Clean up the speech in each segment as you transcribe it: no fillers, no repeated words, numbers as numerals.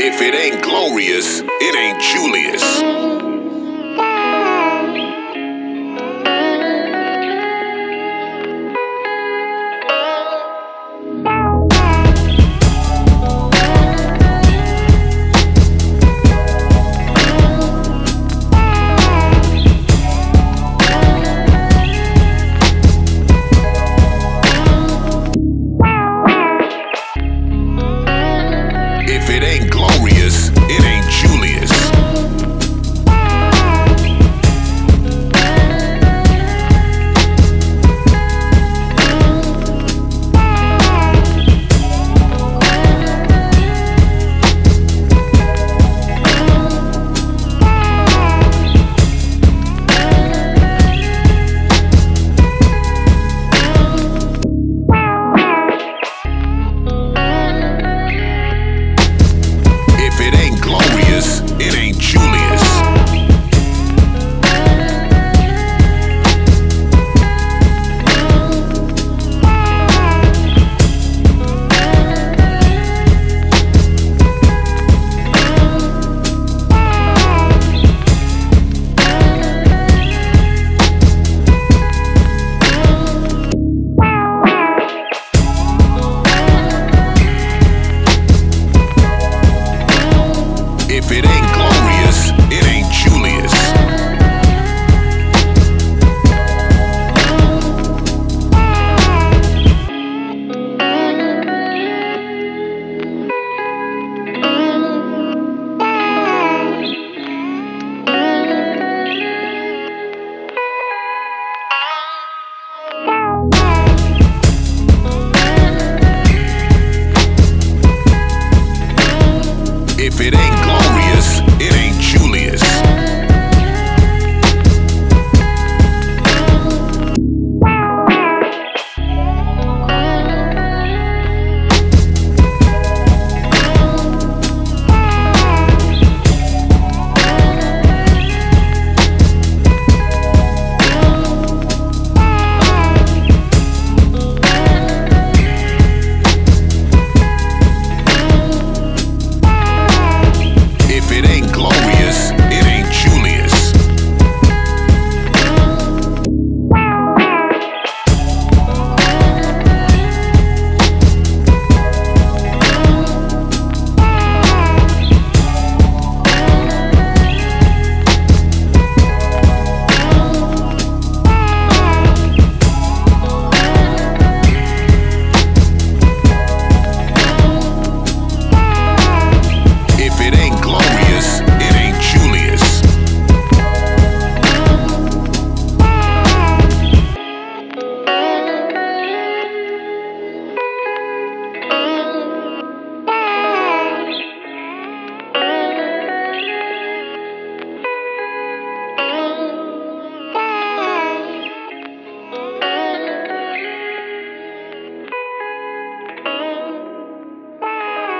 If it ain't glorious, it ain't Julius. If it ain't glorious, it ain't Julius. If it ain't glorious, it ain't Julius. If it ain't glorious, it ain't Julius. If it ain't glorious, it ain't Julius. If it ain't glorious, it ain't Julius. If it ain't glorious, it ain't Julius.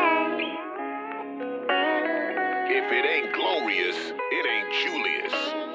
If it ain't glorious, it ain't Julius.